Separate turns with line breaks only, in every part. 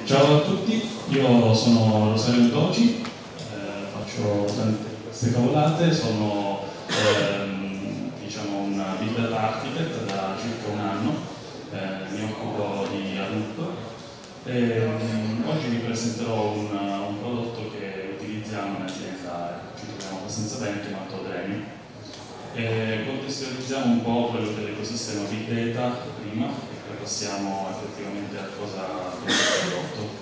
Ciao a tutti, io sono Rosario Toci, faccio tante di queste cavolate, sono diciamo un Big Data Architect da circa un anno, mi occupo di Hadoop e oggi vi presenterò un prodotto che utilizziamo in azienda, ci troviamo abbastanza bene, chiamato Dremio. Contestualizziamo un po' quello che è l'ecosistema Big Data prima e poi passiamo effettivamente a cosa è il prodotto.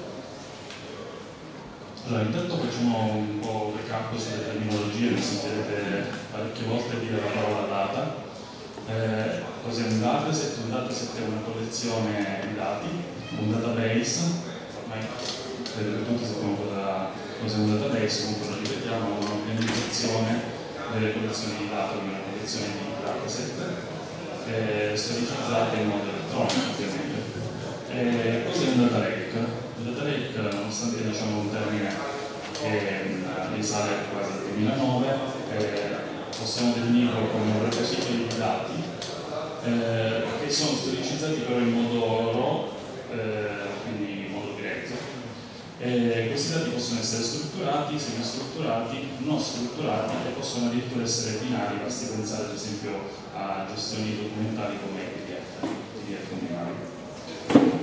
Allora, intanto facciamo un po' un recap sulle terminologie, mi sentirete parecchie volte dire la parola data. Cos'è un dataset? Un dataset è una collezione di dati, un database, ormai credo che tutti sappiamo cos'è un database, comunque lo ripetiamo, è un'organizzazione delle collezioni di dati, una collezione di dataset storicizzate in modo elettronico ovviamente. Cos'è un data lake? Un data lake, nonostante diciamo un termine che risale quasi al 2009, possiamo definirlo come un repository di dati che sono storicizzati però in modo raw, quindi in modo grezzo. Questi dati possono essere strutturati, semistrutturati, non strutturati e possono addirittura essere binari, basti pensare ad esempio a gestioni documentali come PDF binari.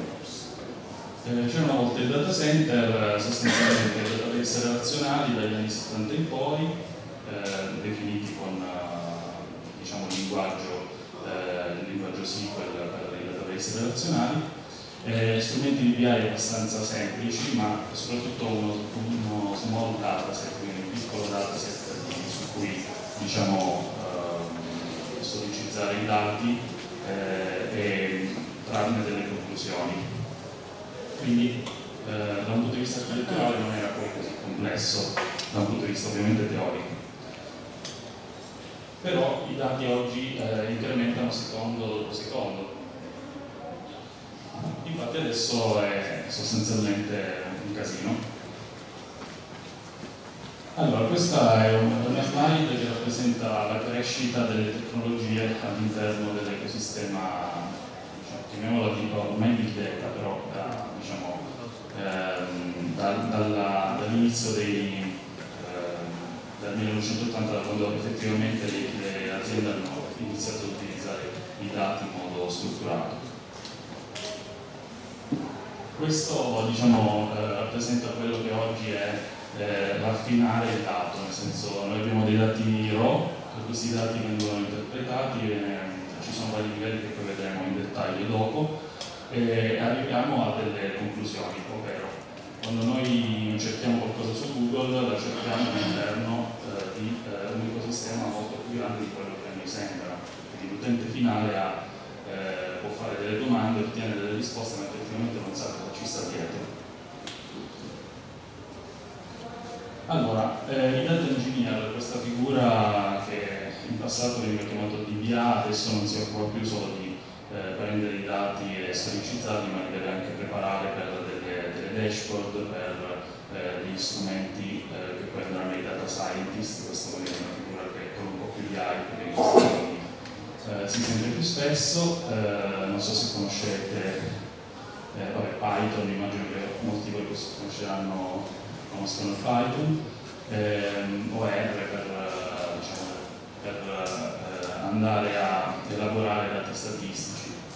C'era una volta il data center, sostanzialmente i database relazionali dagli anni 70 in poi, definiti con diciamo, il linguaggio SQL per i database relazionali. Strumenti di BI abbastanza semplici, ma soprattutto uno small dataset, quindi un piccolo dataset su cui diciamo, storicizzare i dati e trarne delle conclusioni. Quindi da un punto di vista architetturale non era poi così complesso, da un punto di vista ovviamente teorico. Però i dati oggi incrementano secondo dopo secondo. Infatti adesso è sostanzialmente un casino. Allora, questa è una slide che rappresenta la crescita delle tecnologie all'interno dell'ecosistema, diciamo, chiamiamola ormai Big Data, però diciamo, dall'inizio dal 1980, da quando effettivamente le aziende hanno iniziato ad utilizzare i dati in modo strutturato. Questo diciamo, rappresenta quello che oggi è raffinare il dato, nel senso noi abbiamo dei dati raw, questi dati vengono interpretati, ci sono vari livelli che poi vedremo in dettaglio dopo, e arriviamo a delle conclusioni, ovvero quando noi cerchiamo qualcosa su Google la cerchiamo all'interno di un ecosistema molto più grande di quello che a noi sembra, quindi l'utente finale può fare delle domande, ottiene delle risposte, ma effettivamente non sa cosa ci sta dietro. Allora, i data engineer, questa figura che in passato veniva chiamato DBA, adesso non si occupa più solo di prendere i dati e storicizzarli, ma li deve anche preparare per delle dashboard, per degli strumenti che poi andranno ai data scientist. Questa è una figura che con un po' più di hype che in questi anni si sente più spesso. Non so se conoscete Python, immagino che molti di voi conosceranno, conoscono il Python, o R per andare a elaborare dati statistici.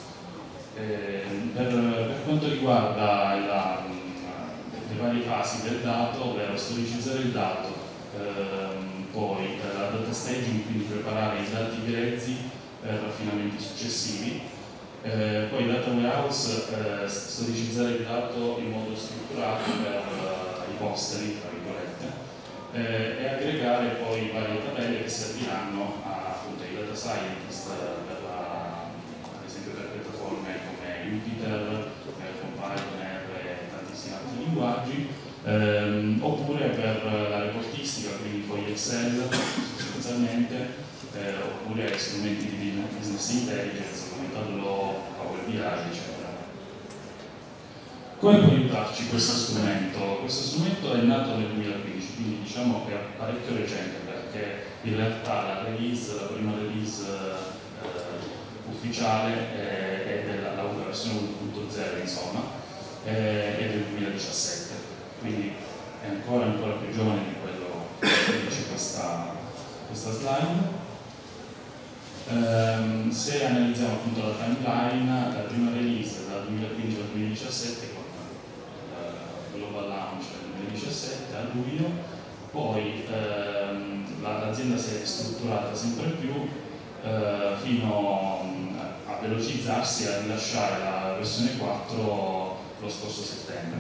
Per quanto riguarda le varie fasi del dato, ovvero storicizzare il dato, poi la data staging, quindi preparare i dati grezzi per raffinamenti successivi, poi data warehouse, storicizzare il dato in modo strutturato per i posteri, tra virgolette, e aggregare poi varie tabelle che serviranno appunto ai data scientist ad esempio per piattaforme come Jupyter, con Python, R e tantissimi altri linguaggi, oppure per la reportistica, quindi poi Excel sostanzialmente, oppure strumenti di business intelligence come Tableau, Power BI, eccetera. Come può aiutarci questo strumento? Questo strumento è nato nel 2015, quindi diciamo che è parecchio recente, perché in realtà la prima release ufficiale è della versione 1.0, insomma, è del 2019. 2017, quindi è ancora più giovane di quello che dice questa slide. Se analizziamo appunto la timeline, la prima release dal 2015 al 2017 con Global Launch nel 2017 a luglio, poi l'azienda si è ristrutturata sempre più fino a velocizzarsi e a rilasciare la versione 4 lo scorso settembre.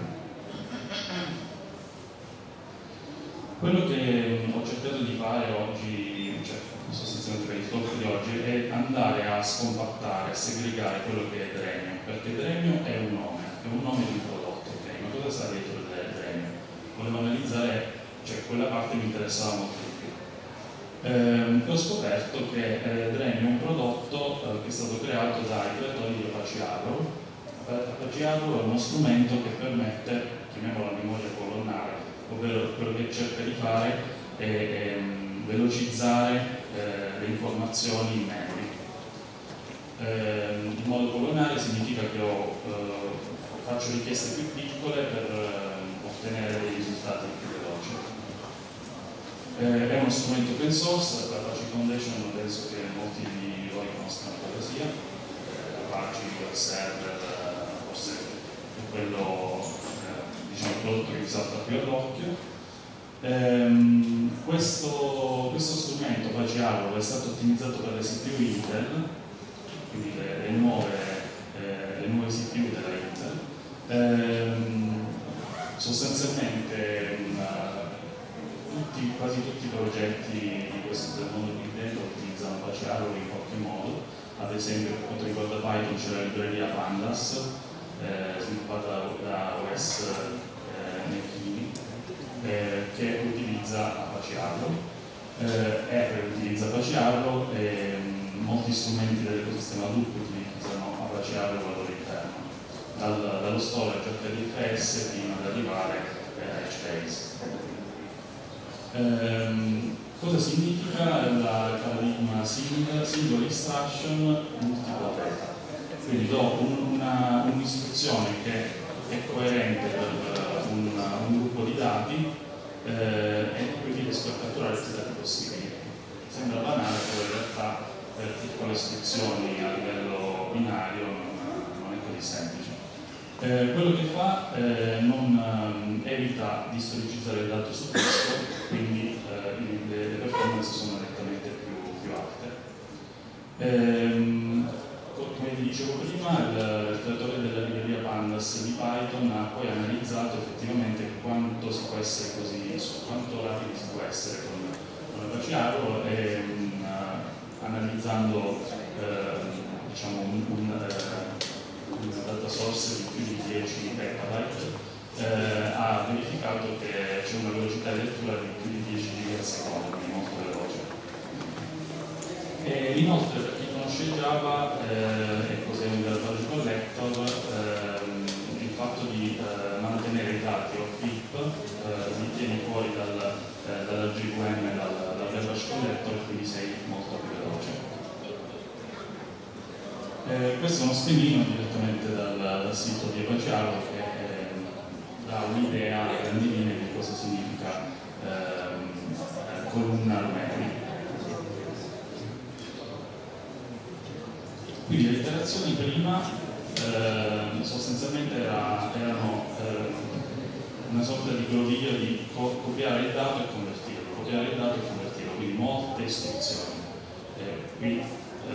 Quello che ho cercato di fare oggi, cioè sostanzialmente per il talk di oggi, è andare a scompattare, a segregare quello che è Dremio, perché Dremio è un nome di un prodotto, ok? Ma cosa sta dietro Dremio? Volevo analizzare, cioè quella parte mi interessava molto di più. Ho scoperto che Dremio è un prodotto che è stato creato dai creatori di Apache Arrow. Apache Arrow è uno strumento che permette, chiamiamola memoria colonnare, ovvero quello che cerca di fare è velocizzare le informazioni in memory. In modo colonnare significa che faccio richieste più piccole per ottenere dei risultati più veloci. È uno strumento open source, l'Apache Foundation penso che molti di voi conoscano cosa sia. Apache, web server, forse è quello, diciamo, il prodotto che vi salta più all'occhio. Questo strumento Apache Arrow è stato ottimizzato per le CPU Intel, quindi le nuove CPU della Intel. Sostanzialmente quasi tutti i progetti del mondo Big Data utilizzano Apache Arrow in qualche modo. Ad esempio, per quanto riguarda Python c'è la libreria Pandas, sviluppata da OS Nechini, che utilizza Apache Arrow. Utilizza Apache Arrow e molti strumenti dell'ecosistema Hadoop utilizzano Apache Arrow al loro interno, dallo storage HDFS fino ad arrivare a HBase. Cosa significa il paradigma single instruction multiple data? Quindi do un'istruzione che è coerente per un gruppo di dati e quindi riesco a catturare più dati possibili. Sembra banale, però in realtà per piccole istruzioni a livello binario non è così semplice. Quello che fa non evita di storicizzare il dato su testo, quindi le performance sono nettamente più alte. Come vi dicevo prima, il creatore della libreria Pandas di Python ha poi analizzato effettivamente quanto si può essere quanto rapidi si può essere con Apache Arrow e analizzando diciamo una data source di più di 10 petabyte ha verificato che c'è una velocità di lettura di più di 10 gigasecondi, quindi molto veloce. E inoltre, per chi conosce Java e cos'è un garbage collector, il fatto di mantenere i dati o FIP li tieni fuori dalla GVM e dal garbage collector, quindi sei molto più veloce. Questo è uno schemino direttamente dal sito di Apache Arrow che dà un'idea a grandi linee di cosa significa columnar memory. Quindi le iterazioni prima sostanzialmente erano una sorta di groviglio di copiare il dato e convertirlo, quindi molte istruzioni. Qui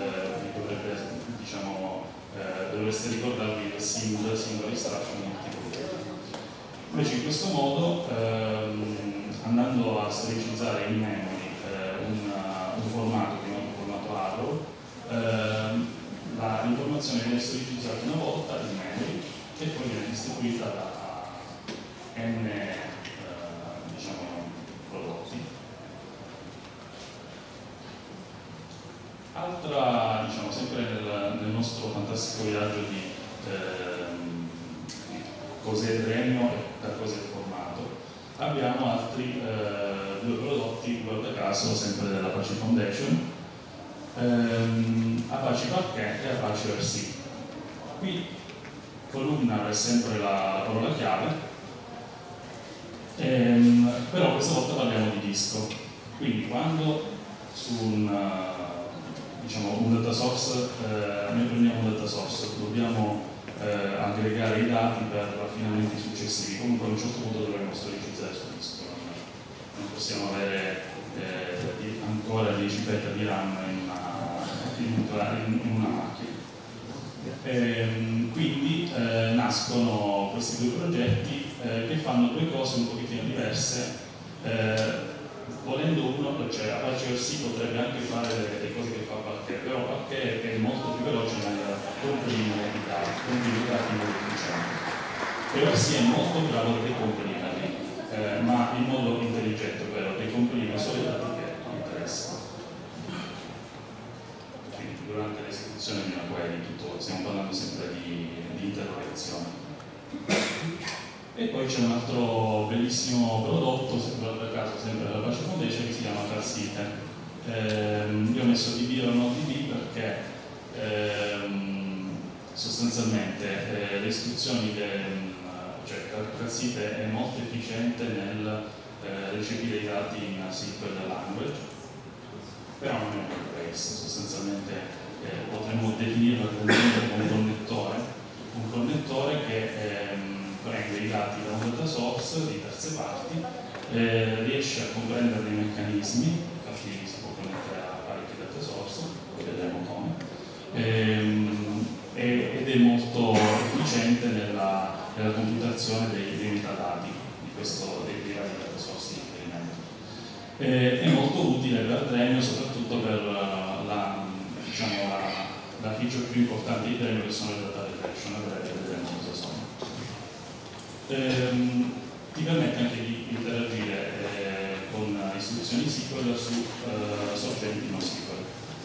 dovreste ricordarvi che single instruction multiple. Invece in questo modo, andando a storicizzare in memory un formato, un formato Arrow, l'informazione viene storicizzata una volta in memory e poi viene distribuita da n prodotti. Altra, sempre nel nostro fantastico viaggio di cos'è Dremio e da cosa è formato, abbiamo altri due prodotti, guarda caso, sempre dell'Apache Foundation, Apache Parquet e Apache RC. Qui columnar è sempre la parola chiave, Però questa volta parliamo di disco, quindi quando su diciamo, un data source, noi prendiamo un data source, dobbiamo aggregare i dati per raffinamenti successivi, comunque a un certo punto dovremo storicizzare sul disco, non possiamo avere ancora 10 peta di RAM in una macchina. Quindi nascono questi due progetti che fanno due cose un pochettino diverse. Volendo uno, cioè Apache RC potrebbe anche fare le cose che fa Parquet, però Parquet è molto più veloce nel comprimere i dati in modo efficiente. RC è molto bravo a decomprimerli, ma in modo intelligente, ovvero decomprime solo i dati che interessano. Quindi durante l'esecuzione di una query, stiamo parlando sempre di interrogazione. E poi c'è un altro bellissimo prodotto, per caso sempre dell'Apache Foundation, che si chiama Calcite. Io ho messo DB o no DB perché sostanzialmente le istruzioni, cioè Calcite è molto efficiente nel recepire i dati in SQL language, però non è un database, sostanzialmente potremmo definirlo come un connettore che prende i dati da un data source di terze parti, riesce a comprendere i meccanismi, infatti si può connettere a parecchi data source, vedremo come, ed è molto efficiente nella computazione dei metadati dei vari data source di riferimento. È molto utile per Dremio, soprattutto per la feature più importante di Dremio, che sono le data reflection, vedremo cosa sono. Ti permette anche di interagire con istruzioni SQL su sorgenti non SQL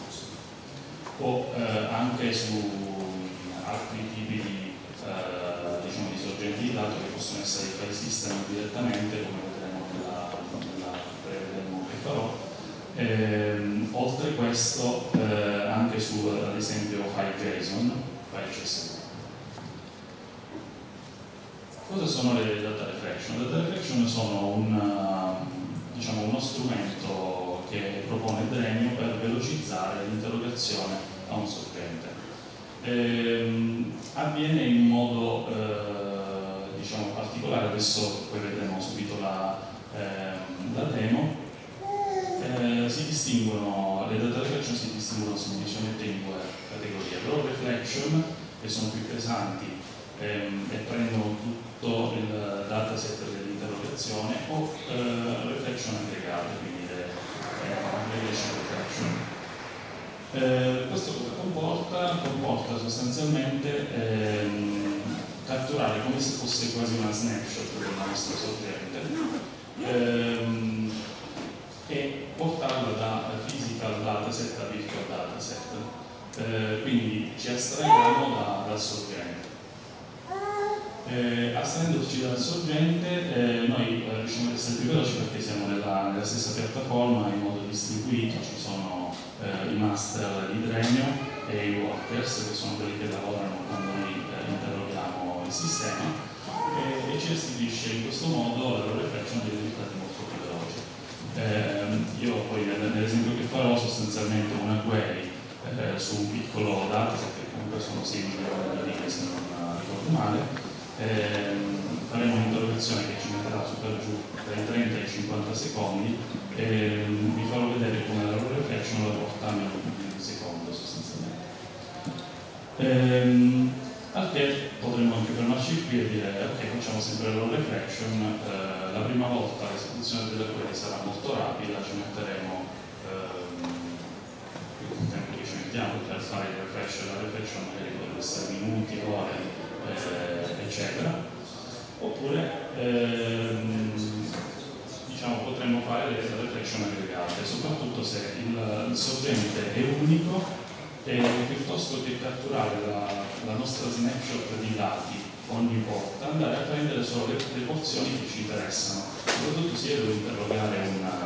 o anche su altri tipi di sorgenti di dato che possono essere i file system direttamente, come vedremo nella breve demo che farò. Oltre a questo anche su ad esempio file JSON, file CSV. Cosa sono le data reflection? Le data reflection sono uno strumento che propone Dremio per velocizzare l'interrogazione a un sorgente. Avviene in modo particolare, adesso poi vedremo subito la demo. Le data reflection si distinguono semplicemente in due categorie: raw reflection, che sono più pesanti e prendono tutto il dataset dell'interrogazione, o reflection aggregate, quindi le aggregation reflection. Questo cosa comporta? Comporta sostanzialmente catturare come se fosse quasi una snapshot del nostro sorgente e portarla da physical dataset a virtual dataset. Quindi ci astraiamo dal sorgente. Astraendoci dal sorgente noi riusciamo ad essere più veloci perché siamo nella stessa piattaforma in modo distribuito. Ci sono i master di Dremio e i workers, che sono quelli che lavorano quando noi interroghiamo il sistema, e ci restituisce in questo modo la reflection dei risultati molto più veloci. Io poi nell'esempio che farò sostanzialmente una query su un piccolo dataset, che comunque sono 6 milioni di righe se non ricordo male. Faremo un'interrogazione che ci metterà su per giù tra i 30 e i 50 secondi e vi farò vedere come la loro reflection la porta a meno di un secondo sostanzialmente. Al che potremmo anche fermarci qui e dire ok, facciamo sempre la loro reflection. La prima volta l'esecuzione della query sarà molto rapida, ci metteremo il tempo che ci mettiamo per fare la reflection magari potrebbe essere minuti, ore, eccetera. Oppure potremmo fare le reflection aggregate, soprattutto se il sorgente è unico, e piuttosto che catturare la nostra snapshot di dati ogni volta, andare a prendere solo le porzioni che ci interessano. Soprattutto se io devo interrogare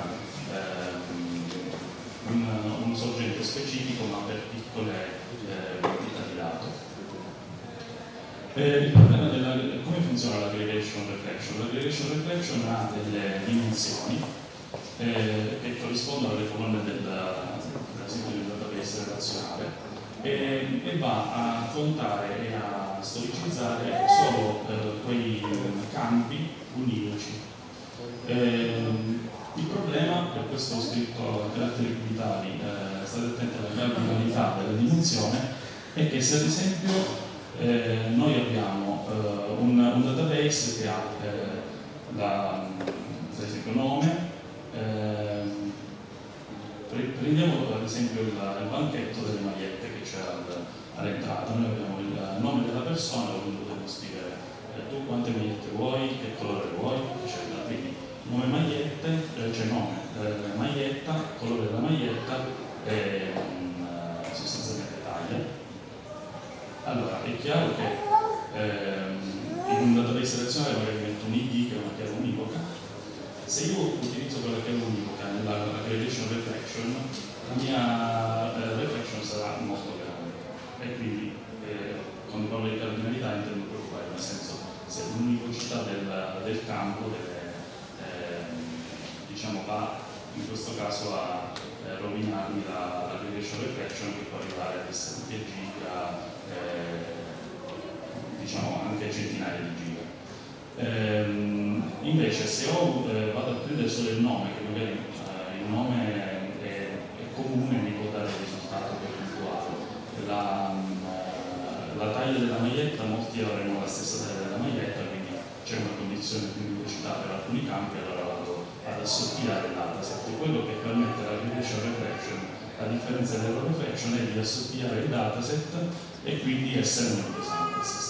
un sorgente specifico ma per piccole quantità di dato. Il problema come funziona l'aggregation reflection? L'aggregation l'aggregation reflection ha delle dimensioni che corrispondono alle colonne del database relazionale e va a contare e a storicizzare solo quei campi univoci. Il problema, per questo ho scritto a caratteri cubitali, state attenti alla cardinalità della dimensione, è che se ad esempio noi abbiamo un database che ha per esempio nome, prendiamo ad esempio il banchetto delle magliette che c'è all'entrata, noi abbiamo il nome della persona, quindi potremmo scrivere tu quante magliette vuoi, che colore vuoi, eccetera. Quindi nome magliette, c'è nome maglietta, colore della maglietta e sostanzialmente taglia. Allora è chiaro che in un database relazionale magari metto un ID che è una chiave univoca. Se io utilizzo quella chiave univoca nell'aggregation reflection, la mia reflection sarà molto grande e quindi quando parlo di cardinalità intendo preoccupare, nel senso se l'univocità del campo diciamo va in questo caso a rovinarmi l'aggregation reflection, che può arrivare ad essere anche giga, diciamo anche centinaia di giga. Invece se vado a prendere solo il nome, che magari il nome è comune, mi può dare il risultato percentuale. La taglia della maglietta, molti avremo la stessa taglia della maglietta, quindi c'è una condizione più di velocità per alcuni campi, allora vado ad assottigliare il dataset. Quello che permette l'aggregation reflection, a differenza della reflection, è di assottigliare il dataset e quindi essere meno pesante il sistema.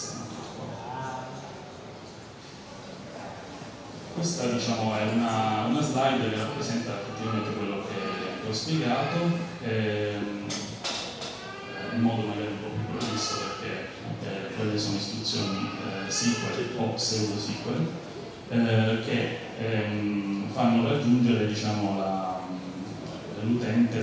Questa diciamo, è una slide che rappresenta effettivamente quello che ho spiegato in modo magari un po' più preciso, perché quelle sono istruzioni SQL o pseudo-SQL che fanno raggiungere diciamo, l'utente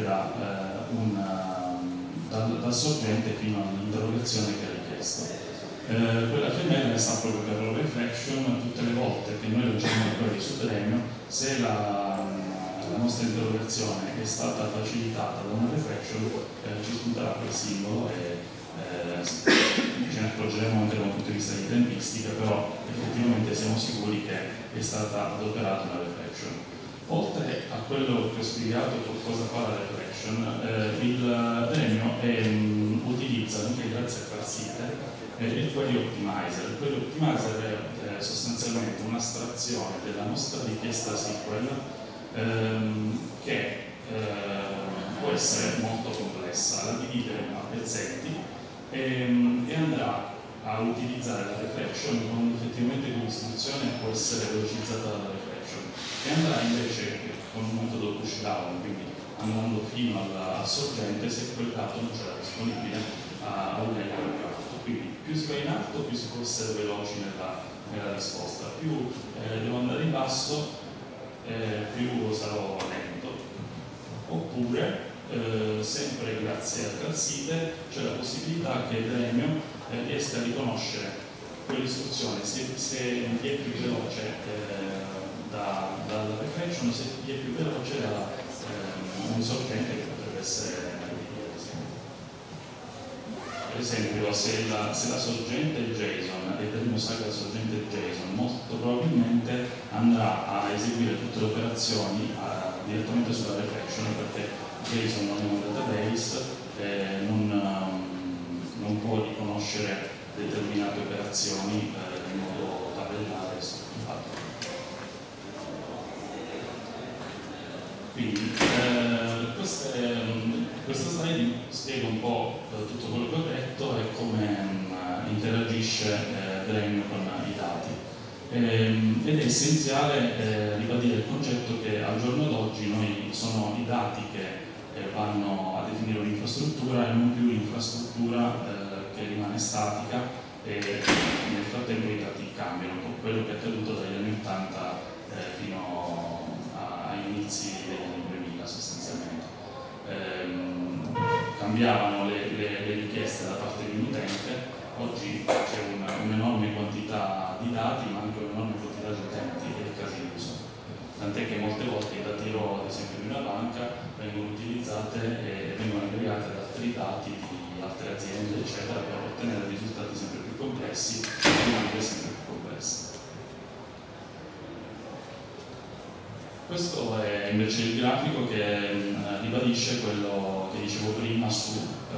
dal sorgente fino all'interrogazione che ha richiesto. Quella femminile sta proprio per la reflection. Tutte le volte che noi lanciamo una query su Dremio, se la nostra interrogazione è stata facilitata da una reflection, ci spunterà quel simbolo e ce ne accorgeremo anche da un punto di vista di tempistica, però effettivamente siamo sicuri che è stata adoperata una reflection. Oltre a quello che ho spiegato cosa fa la reflection, il Dremio utilizza anche grazie a Parsite il query optimizer. Il query optimizer è sostanzialmente un'astrazione della nostra richiesta SQL che può essere molto complessa, la divide a pezzetti e andrà a utilizzare la reflection quando effettivamente quell'istruzione può essere velocizzata dalla reflection, e andrà invece con un metodo push down, quindi andando fino al sorgente, se quel dato non c'era disponibile a un leggere. Quindi più si va in alto, più si può essere veloci nella risposta, più devo andare in basso, più sarò lento. Oppure, sempre grazie a Calcite, c'è la possibilità che Dremio riesca a riconoscere quell'istruzione se è più veloce dalla reflection, se è più veloce da un sorgente che potrebbe essere. Per esempio, se la sorgente è JSON e Dremio sa che la sorgente è JSON, molto probabilmente andrà a eseguire tutte le operazioni direttamente sulla reflection, perché JSON non è un database, non può riconoscere determinate operazioni in modo tabellare e strutturato. Quindi questa slide spiega un po' tutto quello che ho detto e come interagisce Dremio con i dati. Ed è essenziale ribadire il concetto che al giorno d'oggi noi sono i dati che vanno a definire un'infrastruttura e non più l'infrastruttura che rimane statica, e nel frattempo i dati cambiano, con quello che è accaduto dagli anni 80 fino agli inizi degli anni 2000 sostanzialmente. Cambiavano le richieste da parte di un utente, oggi c'è un'enorme quantità di dati ma anche un'enorme quantità di utenti, tant'è che molte volte i dati RAW, ad esempio di una banca, vengono utilizzate e vengono aggregate ad altri dati di altre aziende, eccetera, per ottenere risultati sempre più complessi e dinamiche sempre più complesse. Questo è invece il grafico che ribadisce quello che dicevo prima su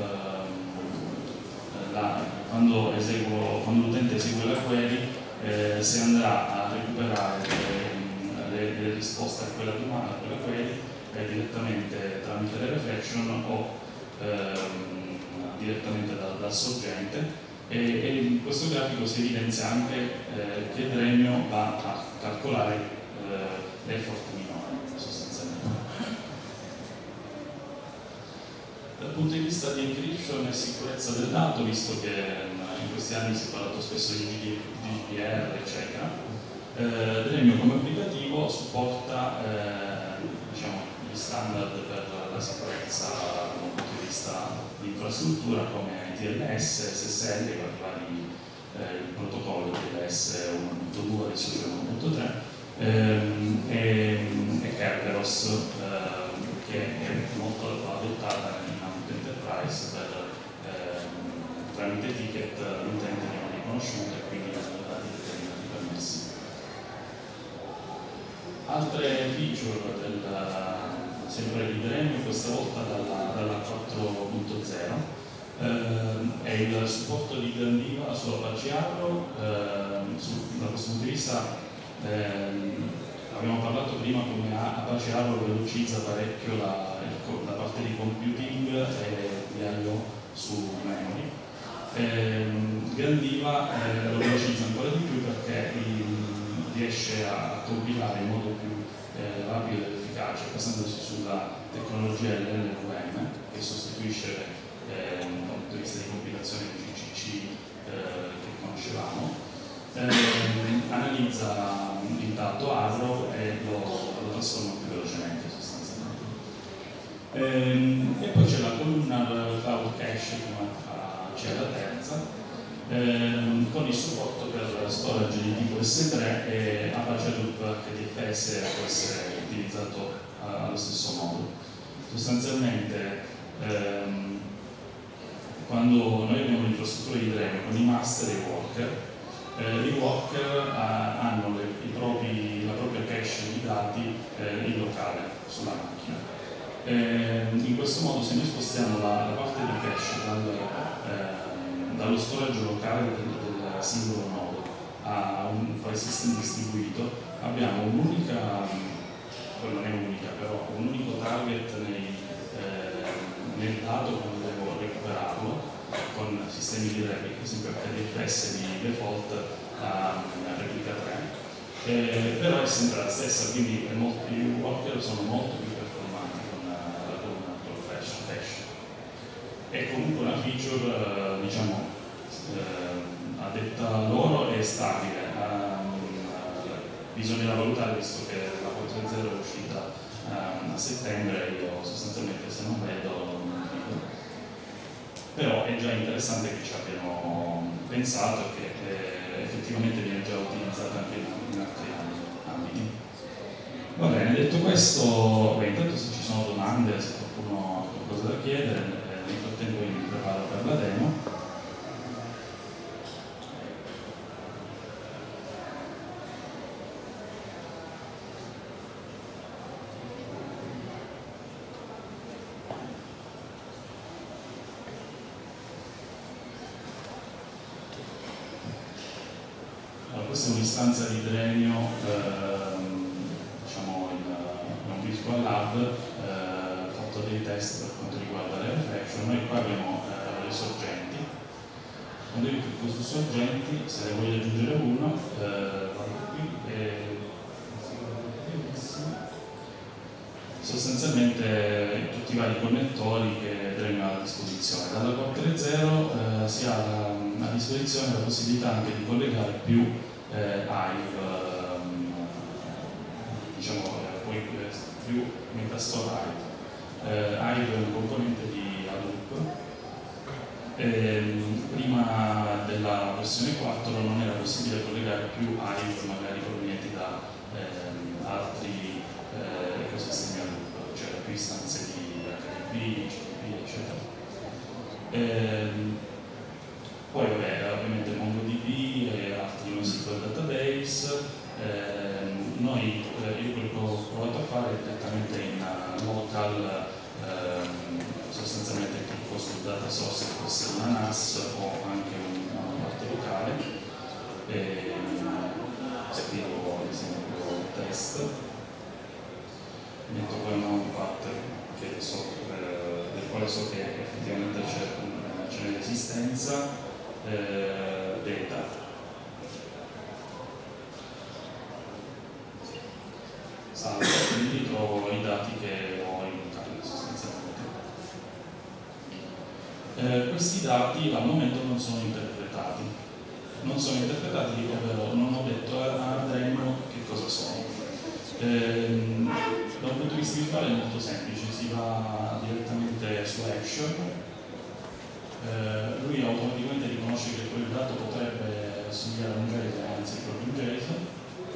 quando l'utente esegue la query, se andrà a recuperare le risposte a quella domanda, a quella query, direttamente tramite le reflection o direttamente dal sorgente. E in questo grafico si evidenzia anche che Dremio va a calcolare l'effort minore, sostanzialmente. Dal punto di vista di encryption e sicurezza del dato, visto che in questi anni si è parlato spesso di GDPR, eccetera, Dremio come applicativo supporta diciamo, gli standard per la sicurezza dal punto di vista di infrastruttura come TLS, SSL, i vari protocolli TLS 1.2, adesso c'è 1.3, e Kerberos, che è molto adottata in ambito enterprise tramite ticket l'utente viene riconosciuto e quindi vengono dati determinati permessi. Altre feature sempre di Dremio, questa volta dalla 4.0, è il supporto di Gandiva su Apache Arrow. Da questo punto di vista abbiamo parlato prima come Apache Arrow velocizza parecchio la parte di computing e di I/O su memory. Gandiva lo velocizza ancora di più perché riesce a compilare in modo più rapido ed efficace, basandosi sulla tecnologia LLVM che sostituisce dal punto di vista di compilazione di GCC che conoscevamo. Analizza il dato Arrow e lo trasforma più velocemente sostanzialmente. E poi c'è la columna Cloud Cache come c'è la terza, con il supporto per storage di tipo S3 e Apache Hadoop HDFS può essere utilizzato allo stesso modo. Sostanzialmente quando noi abbiamo l'infrastruttura di Dremio con i master e i worker hanno la propria cache di dati in locale sulla macchina. In questo modo, se noi spostiamo la parte di cache dallo storage locale del singolo nodo a un file system distribuito, abbiamo un'unica, poi non è unica, però un unico target nel dato quando devo recuperarlo con sistemi di replica, per esempio HDFS di default a replica 3, però è sempre la stessa, quindi i worker sono molto più performanti con la colonna cache. È comunque una feature, diciamo, a detta loro è stabile, bisognerà valutare visto che la 4.0 è uscita a settembre, io sostanzialmente se non vedo non dico. Però è già interessante che ci abbiano pensato e che effettivamente viene già utilizzata anche in altri ambiti. Va bene, detto questo, intanto se ci sono domande, se qualcuno ha qualcosa da chiedere, nel frattempo io mi preparo per la demo. Questa è un'istanza di Dremio, diciamo in un virtual lab, fatto dei test per quanto riguarda le reflection. Noi qua abbiamo le sorgenti. Quando io clicco su sorgenti, se ne voglio aggiungere uno, vado qui e sostanzialmente tutti i vari connettori che Dremio ha a disposizione. Dalla 4.0 si ha a disposizione la possibilità anche di collegare più Hive, diciamo, poi più Metastore Hive. Hive è un componente di Hadoop. Prima della versione 4 non era possibile collegare più Hive magari provenienti da altri istanze di HTTP, HTTP, eccetera. Poi vabbè, ovviamente MongoDB e altri NoSQL database. Io quello che ho provato a fare è direttamente in local, sostanzialmente clicco sul data source, che può essere una NAS o anche una parte locale, scrivo ad esempio test, metto poi un pattern del quale so che effettivamente c'è un'esistenza, data, salvo, quindi trovo i dati che ho in locale sostanzialmente. Questi dati al momento non sono interpretati, ovvero non ho detto a Dremio che cosa sono. Da un punto di vista visuale è molto semplice, si va direttamente su action, lui automaticamente riconosce che quel dato potrebbe assomigliare a un JSON, anzi proprio un JSON.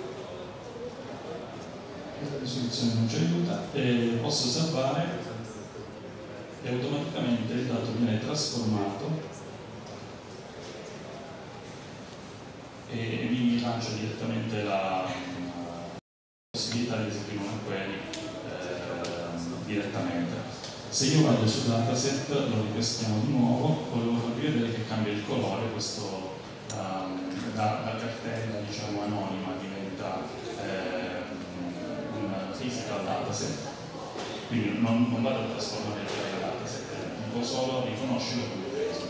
Questa risoluzione non ci aiuta, posso salvare e automaticamente il dato viene trasformato e mi lancia direttamente la possibilità di eseguire una query direttamente. Se io vado sul dataset, lo ripeschiamo di nuovo, volevo farvi vedere che cambia il colore, questo da cartella diciamo anonima diventa un physical dataset, quindi non vado a trasformare il dataset, dico solo riconoscilo come JSON.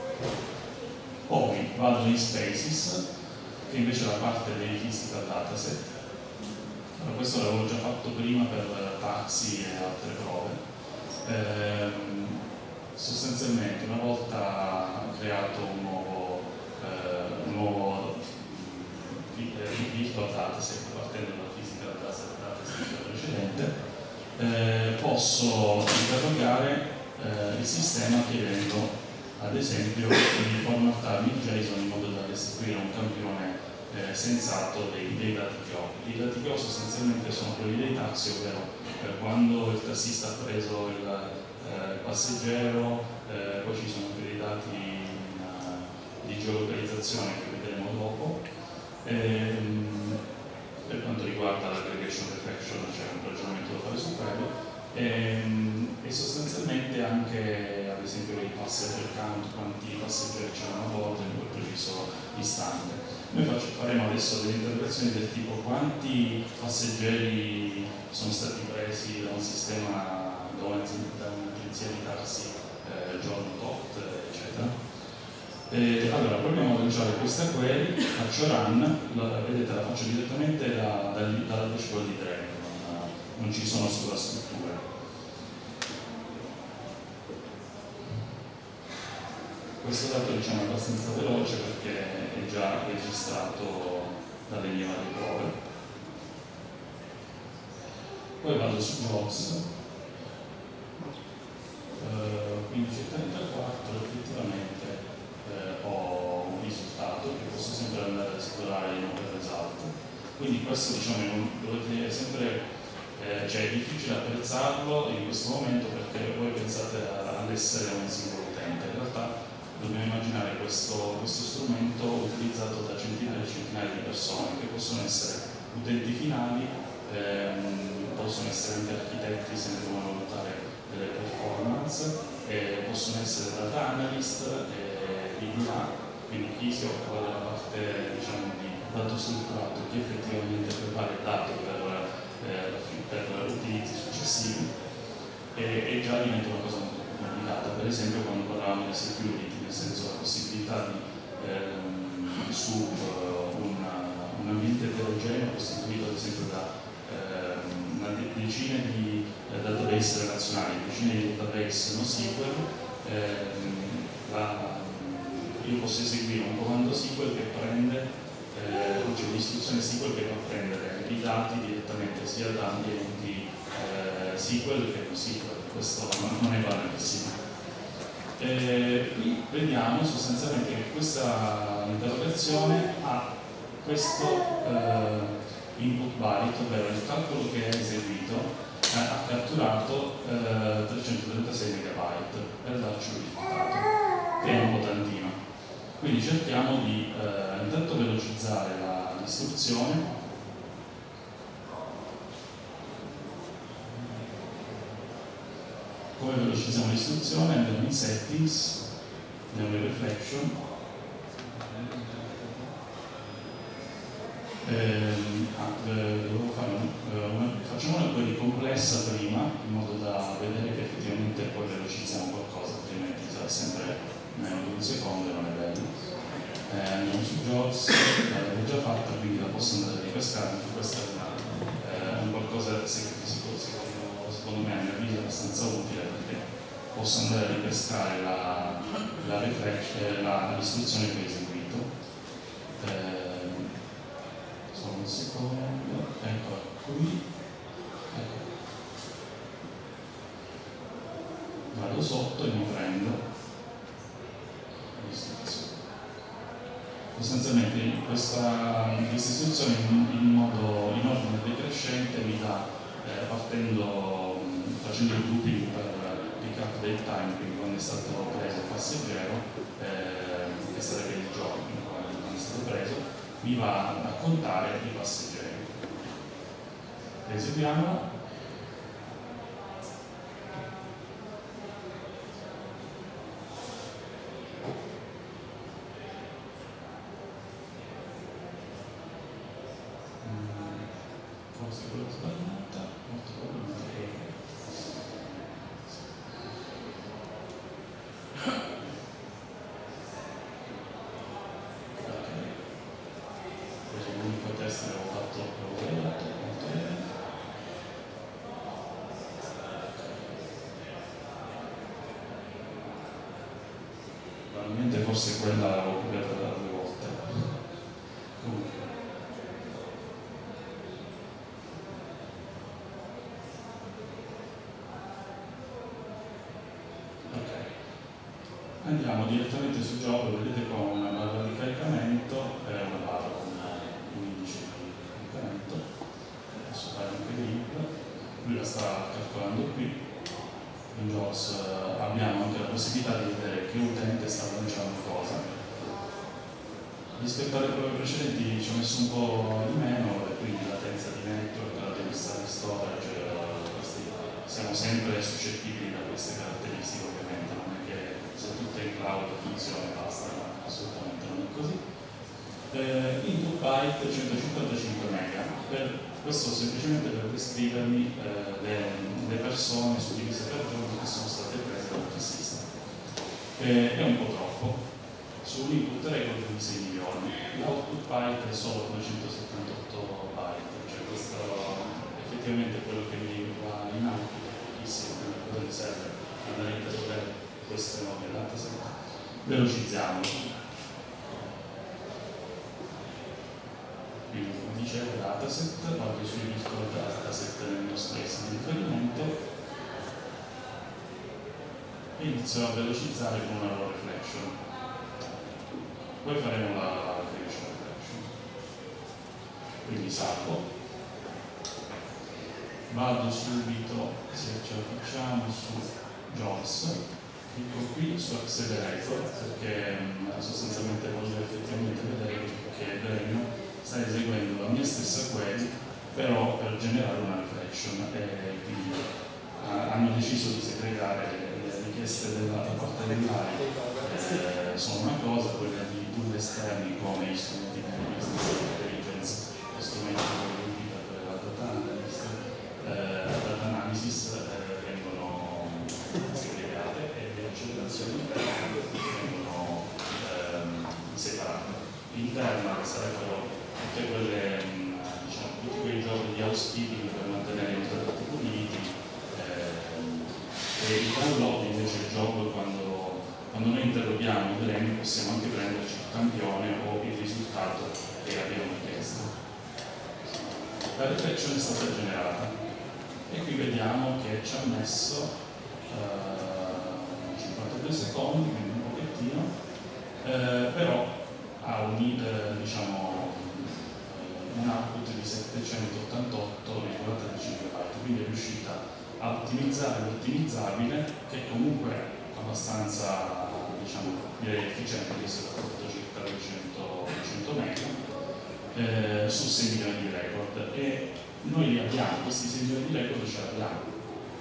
Poi vado in spaces, che invece è la parte dei physical dataset. Allora, questo l'avevo già fatto prima per taxi e altre prove. Sostanzialmente una volta creato un nuovo virtual dataset partendo dalla physical dataset precedente, posso interrogare il sistema chiedendo ad esempio di formattarmi il JSON in modo da restituire un campione sensato dei dati che ho. I dati che ho sostanzialmente sono quelli dei taxi, ovvero quando il tassista ha preso il passeggero, poi ci sono anche dei dati di geolocalizzazione che vedremo dopo. Per quanto riguarda l'aggregation reflection c'è un ragionamento da fare su quello. E sostanzialmente anche ad esempio il passenger count, quanti passeggeri c'erano a bordo in quel preciso istante. Noi faremo adesso delle interrogazioni del tipo quanti passeggeri sono stati presi da un sistema, da un'agenzia di taxi giorno tot, eccetera. Allora proviamo a lanciare questa query, faccio run, vedete la faccio direttamente dalla dashboard di Dremio, non ci sono sulla struttura. Questo dato diciamo è abbastanza veloce perché è già registrato dalle mie varie prove. Poi vado su jobs, 15.34, effettivamente ho un risultato che posso sempre andare ad esplorare in open result. Quindi questo diciamo dovete sempre, cioè è difficile apprezzarlo in questo momento perché voi pensate all'essere un singolo utente. In realtà dobbiamo immaginare questo strumento utilizzato da centinaia e centinaia di persone che possono essere utenti finali, possono essere anche architetti se ne devono valutare delle performance, possono essere data analyst, DBA, quindi chi si occupa della parte diciamo, di dato strutturato, chi effettivamente prepara il dato per utilizzi successivi, e già diventa una cosa molto più complicata. Per esempio quando parlavamo di security, nel senso la possibilità di su un ambiente eterogeneo costituito ad esempio da decine di database relazionali, decine di database NoSQL, io posso eseguire un comando SQL che prende, cioè un'istruzione SQL che va a prendere i dati direttamente sia da ambienti SQL che NoSQL. Questo non è banalissimo. Qui vediamo sostanzialmente che questa interrogazione ha questo input byte, ovvero il calcolo che è eseguito ha catturato 336 MB per darci un risultato, che è un po' tantino. Quindi cerchiamo di intanto velocizzare l'istruzione. Come velocizziamo l'istruzione? Andiamo in settings, andiamo in reflection, facciamo una query complessa prima, in modo da vedere che effettivamente poi velocizziamo qualcosa, altrimenti sarà sempre meno di un secondo e non è bello. Andiamo su jobs, l'avevo già fatta, quindi la posso andare a ripescare. Anche questa è un qualcosa secondo me, a mio avviso, abbastanza utile, perché posso andare a ripescare l'istruzione che ho eseguito. Solo un secondo, ecco qui, ecco. Vado sotto e mi prendo l'istruzione. Sostanzialmente questa istruzione in ordine decrescente mi dà, facendo il grouping per pick up del time, quindi quando è stato preso il passeggero, che sarebbe il giorno quando è stato preso, mi va a contare i passeggeri. Eseguiamola. Forse quella sbagliata, molto probabilmente. L'unico test che avevo fatto l'avevo sbagliato, molto bene. Probabilmente forse quella l'avevo copiata da 2 volte. Comunque. Ok. Andiamo direttamente sul job, vedete con una barra di caricamento e una barra con un indice di caricamento. Adesso fare anche l'IP, lui la sta calcolando qui. In JOS abbiamo anche la possibilità di vedere che utente sta lanciando cosa. Rispetto alle prove precedenti ci ho messo un po' di meno, e quindi latenza di network, latenza di storage, siamo sempre suscettibili da queste caratteristiche, ovviamente, non è che se tutto è in cloud funziona e basta, ma assolutamente non è così. Input byte 155 MB, questo semplicemente per descrivermi le persone suddivise per giorno che sono state prese dal sistema. È un po' troppo. Sull'input record di 6 milioni, l'output byte è solo 278 byte, cioè questo effettivamente è quello che mi va in output, è pochissimo, quindi cosa mi serve andare a interpretare questo enorme dataset. Velocizziamolo. Quindi, come dicevo, dataset, vado sui virtual dataset nel nostro ex di riferimento e inizio a velocizzare con una raw reflection. Poi faremo la creation reflection. Quindi salvo, vado subito, se ce la facciamo, su JOS, clicco qui su Accelerator perché sostanzialmente voglio effettivamente vedere che Dremio sta eseguendo la mia stessa query, però per generare una reflection, e quindi hanno deciso di segregare le richieste da parte dell'AI, sono una cosa, quella di tool esterni come gli strumenti di business intelligence, gli strumenti per la data analysis vengono segregate e le accelerazioni vengono separate. Interna sarebbero tutte quelle, diciamo, tutti quei giochi di housekeeping per mantenere i dati puliti, e il download invece è il gioco quando noi interroghiamo i Dremio possiamo anche prenderci il campione o il risultato che abbiamo chiesto. La reflection è stata generata e qui vediamo che ci ha messo 52 secondi, quindi un pochettino, però ha diciamo, un output di 788,13 MB, quindi è riuscita ottimizzabile, che comunque è abbastanza, diciamo, direi efficiente, visto che ha fatto circa 200 mega, su 6 milioni di record, e noi li abbiamo, questi 6 milioni di record ce li abbiamo.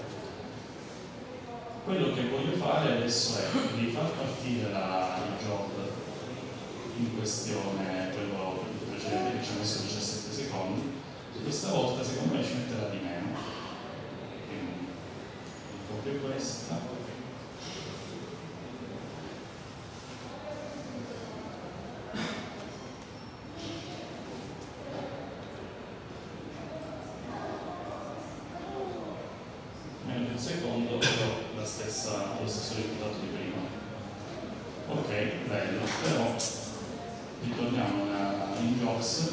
Quello che voglio fare adesso è di far partire il job in questione, quello precedente che ci ha messo 17 secondi, questa volta secondo me ci metterà di meno. Quindi copio questa. Nel secondo avrò lo stesso risultato di prima. Ok, bello, però ritorniamo in Jobs.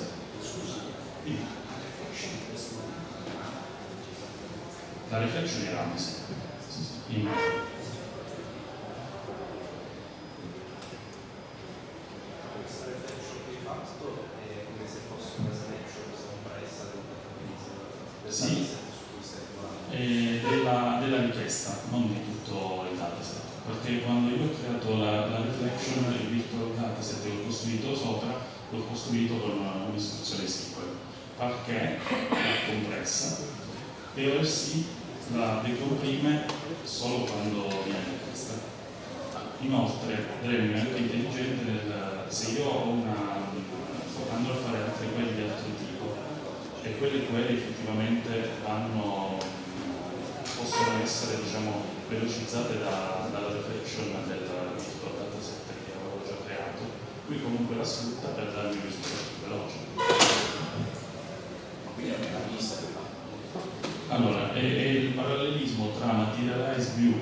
La reflection di Rams.
Questa reflection che hai fatto è come se fosse una snapshot compressa del
Sì, della richiesta, non di tutto il dataset, perché quando io ho creato la reflection, il virtual dataset che ho costruito sopra, l'ho costruito con un'istruzione SQL, perché è compressa e ORC la decomprime solo quando viene richiesta. Inoltre, Dremio è anche intelligente se io ho andrò a fare altre query di altro tipo e quelle query effettivamente possono essere, diciamo, velocizzate dalla reflection del virtual dataset che avevo già creato, qui comunque la sfrutta per darmi un risultato più veloce.
Quindi è una lista.
Allora, è il parallelismo tra Materialize View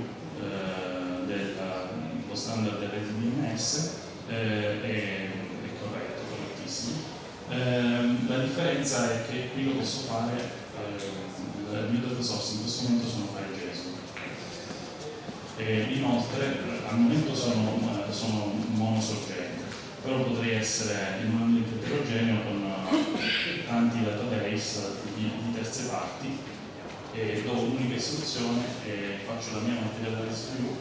dello standard dell'EDMS è corretto, correttissimo. La differenza è che qui lo posso fare, il mio data source in questo momento sono file JSON. Inoltre, al momento sono monosorgente, però potrei essere in un ambiente eterogeneo con tanti database di terze parti, e do un'unica istruzione e faccio la mia materialize view.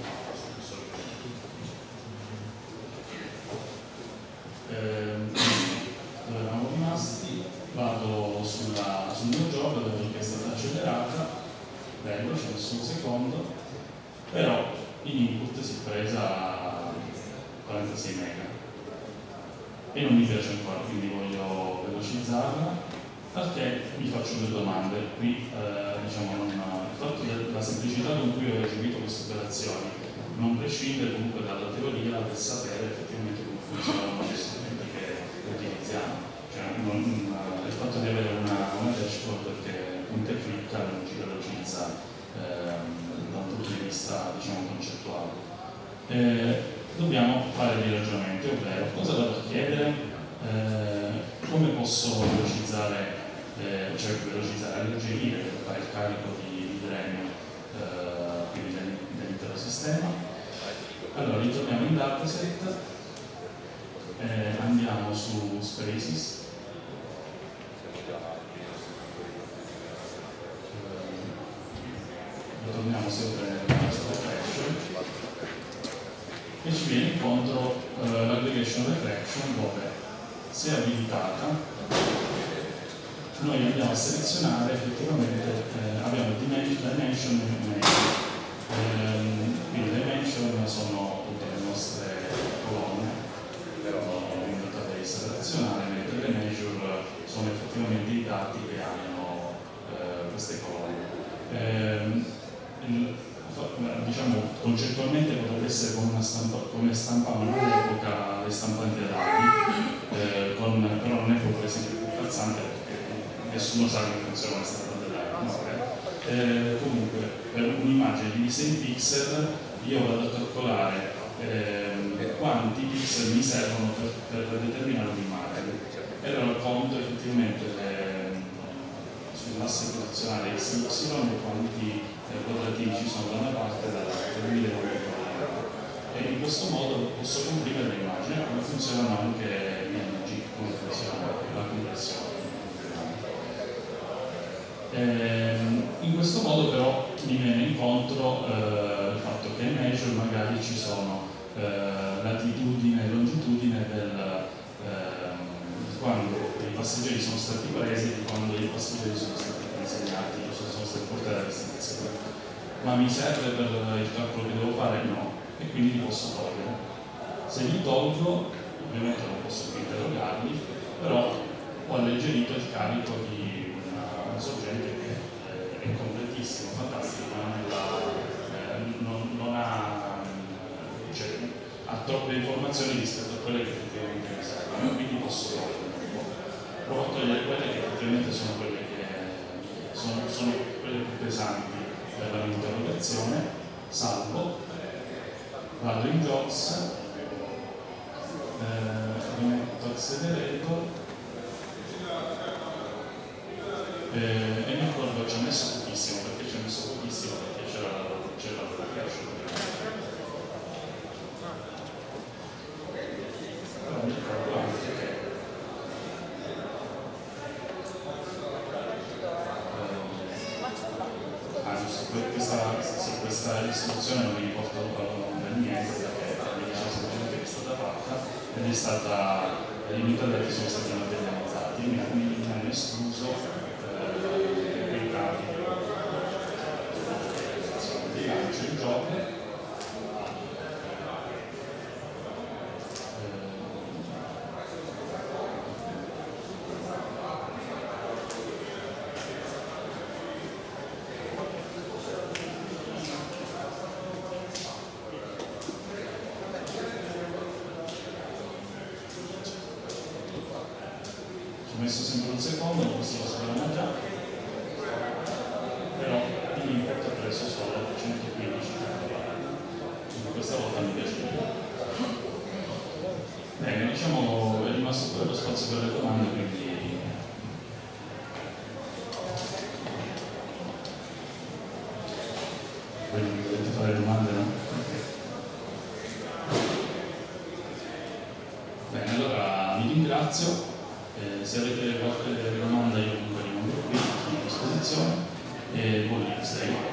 Dove eravamo rimasti? Vado sul mio job dove è stata accelerata, bello, c'è messo un secondo, però in input si è presa 46 mega e non mi piace ancora, quindi voglio velocizzarla. Perché mi faccio due domande. Qui diciamo, il fatto della semplicità con cui ho eseguito queste operazioni non prescinde comunque dalla teoria del sapere effettivamente come funzionano gli strumenti che utilizziamo. Cioè, il fatto di avere una dashboard che punta e clicca non ci velocizza da un punto di vista, diciamo, concettuale. Dobbiamo fare dei ragionamenti, ovvero cosa vado a chiedere, come posso velocizzare, alleggerire, fare il carico di Dremio, quindi dell'intero sistema. Allora ritorniamo in dataset, andiamo su Spaces, ritorniamo sempre nella nostra reflection e ci viene incontro l'aggregation reflection, dove se abilitata noi andiamo a selezionare effettivamente, abbiamo dimension e measure. Quindi le dimension sono tutte le nostre colonne in database relazionale, mentre le measure sono effettivamente i dati che hanno queste colonne. Diciamo, concettualmente potrebbe essere come stampavano all'epoca le stampanti a dati, però non è proprio l'esempio più calzante perché nessuno sa come funziona una stampante a dati. No, comunque, per un'immagine divisa in pixel io vado a calcolare quanti pixel mi servono per determinare un'immagine e allora conto effettivamente sull'asse posizionale x, y e quanti quadratini ci sono da una parte e dall'altra, e in questo modo posso comprimere l'immagine, come funzionano anche gli NG, come funziona la compressione. In questo modo però mi viene incontro il fatto che in Azure magari ci sono latitudine e longitudine quando i passeggeri sono stati presi e di quando i passeggeri sono stati consegnati o sono stati portati a destinazione. Ma mi serve per il calcolo che devo fare? No, e quindi li posso togliere. Se li tolgo, ovviamente non posso più interrogarli, però ho alleggerito il carico di un sorgente che è completissimo, fantastico, non ha, cioè, ha troppe informazioni rispetto a quelle che effettivamente mi servono, quindi posso togliere. Provo a togliere quelle che effettivamente sono quelle che sono quelle più pesanti per la mia interrogazione, salvo, vado in jobs, metto accelerator e mi accorgo che ci ho messo pochissimo, perché c'era la cache. Però mi ricordo anche che questa istruzione non mi riporta per niente, perché mi dice semplicemente che è stata fatta ed è stata limitata perché sono stati materializzati, mi hanno escluso quei casi di lancio il gioco. Ho messo sempre un secondo, questo lo sapevamo già, però l'import ha preso solo 115 quindi questa volta mi piace di più. Bene, diciamo è rimasto pure lo spazio per le domande, quindi voi non volete fare domande, no? Bene, allora vi ringrazio. Se avete qualche domanda io comunque rimango qui a disposizione e buon lavoro.